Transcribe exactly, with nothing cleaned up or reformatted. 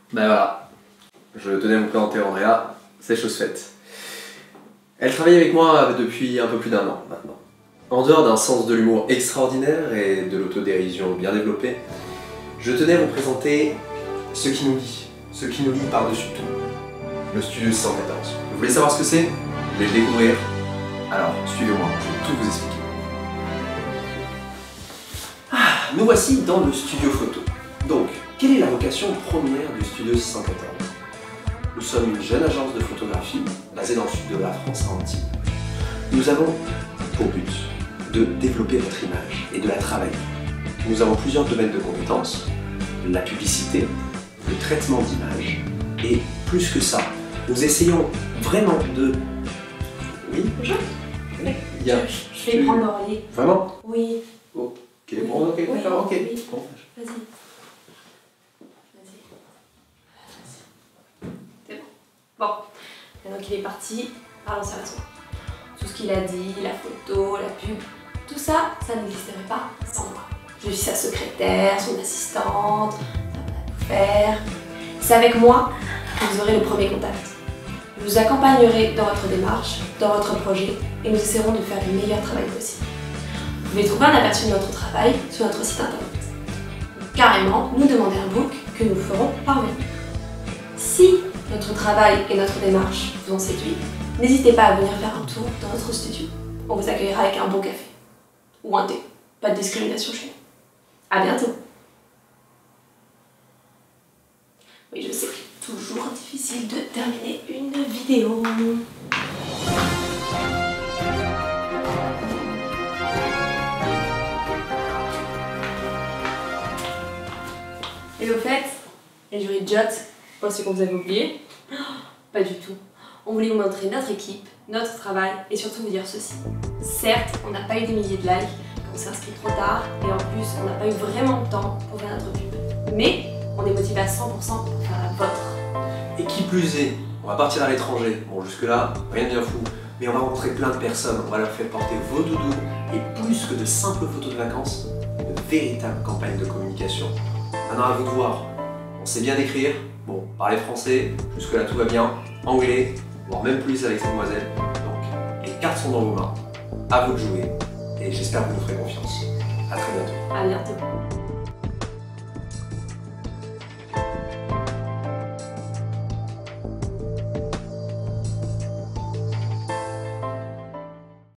Ben voilà, je tenais à vous présenter Andrea, c'est chose faite. Elle travaille avec moi depuis un peu plus d'un an maintenant. En dehors d'un sens de l'humour extraordinaire et de l'autodérision bien développée, je tenais à vous présenter ce qui nous lie, ce qui nous lie par-dessus tout, le Studio six cent quatorze. Vous voulez savoir ce que c'est? Vous voulez le découvrir? Alors, suivez-moi, je vais tout vous expliquer. Ah, nous voici dans le studio photo. Donc, quelle est la vocation première du Studio six cent quatorze? Nous sommes une jeune agence de photographie basée dans le sud de la France à Antibes. Nous avons pour but de développer votre image et de la travailler. Nous avons plusieurs domaines de compétences, la publicité, le traitement d'image et plus que ça, nous essayons vraiment de... Oui? Bonjour. Oui. Il y a... Je vais prendre le relais. Vraiment? Oui. Ok, Oui. bon, ok, Oui. d'accord, ok. Oui. Bon. Vas-y. Vas-y. C'est bon. Bon. Maintenant qu'il est parti, parlons sérieusement. Tout ce qu'il a dit, la photo, la pub, tout ça, ça n'existerait pas sans moi. Je suis sa secrétaire, son assistante, ça va tout faire. C'est avec moi que vous aurez le premier contact. Je vous accompagnerai dans votre démarche, dans votre projet, et nous essaierons de faire le meilleur travail possible. Vous pouvez trouver un aperçu de notre travail sur notre site internet. Donc, carrément, nous demander un book que nous ferons parvenir. Si notre travail et notre démarche vous ont séduit, n'hésitez pas à venir faire un tour dans notre studio. On vous accueillera avec un bon café. Ou un thé. Pas de discrimination chez nous. À bientôt. Oui, je sais, toujours difficile de terminer une vidéo. Et au fait, les jurys de J O T, pensez qu'on vous avait oublié? Pas du tout. On voulait vous montrer notre équipe, notre travail et surtout vous dire ceci. Certes, on n'a pas eu des milliers de likes, on s'est inscrit trop tard et en plus, on n'a pas eu vraiment de temps pour faire notre pub. Mais on est motivé à cent pour cent pour faire la vôtre. Et qui plus est, on va partir à l'étranger. Bon, jusque-là, rien de bien fou. Mais on va rencontrer plein de personnes, on va leur faire porter vos doudous et plus que de simples photos de vacances, de véritables campagnes de communication. Maintenant, à vous de voir. On sait bien écrire, bon, parler français, jusque-là tout va bien, anglais, voire même plus avec cette demoiselle. Donc, les cartes sont dans vos mains. À vous de jouer et j'espère que vous nous ferez confiance. À très bientôt. À bientôt.